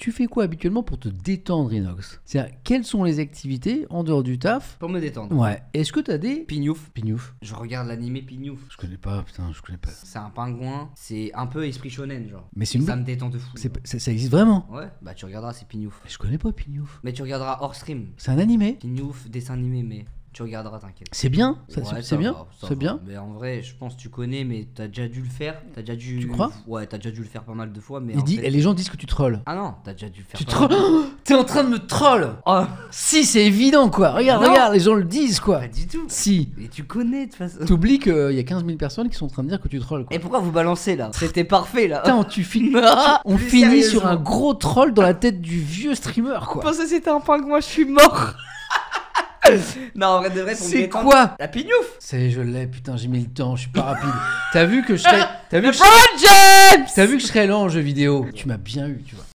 tu fais quoi habituellement pour te détendre, Inox? C'est-à-dire, quelles sont les activités en dehors du taf? Pour me détendre. Ouais. Est-ce que t'as des... Pignouf. Pignouf. Je regarde l'animé Pignouf. Je connais pas, putain, je connais pas. C'est un pingouin, c'est un peu esprit shonen genre. Mais c'est une... Ça me détend de fou. Ça existe vraiment? Ouais, bah tu regarderas, c'est Pignouf. Mais je connais pas Pignouf. Mais tu regarderas hors stream. C'est un animé? Pignouf, dessin animé, mais tu regarderas, t'inquiète. C'est bien? Ouais, C'est bien? va, ça C'est va. bien? Mais en vrai, je pense que tu connais, mais t'as déjà dû le faire. T'as déjà dû. Tu crois? Ouais, t'as déjà dû le faire pas mal de fois, mais. Il dit, fait... et les gens disent que tu trolls. Ah non, t'as déjà dû le faire. Tu pas mal de trolls? T'es en train de me troll! Oh, Si, c'est évident quoi. Regarde, Non. regarde, les gens le disent quoi. pas du tout. Si. Et tu connais de toute façon. T'oublies qu'il y a 15 000 personnes qui sont en train de dire que tu trolls quoi. Et pourquoi vous balancez là? C'était parfait là. Putain, tu finis. On Plus finit sur sérieusement. un gros troll dans la tête du vieux streamer quoi. pensais que c'était un pingouin, je suis mort. Non, en vrai de vrai, pour me C'est détendre- quoi? La Pignouf. C'est, je l'ai, putain, j'ai mis le temps, je suis pas rapide. T'as vu que je serais. T'as vu que je... LeBron James. T'as vu que je serais lent en jeu vidéo? Tu m'as bien eu, tu vois.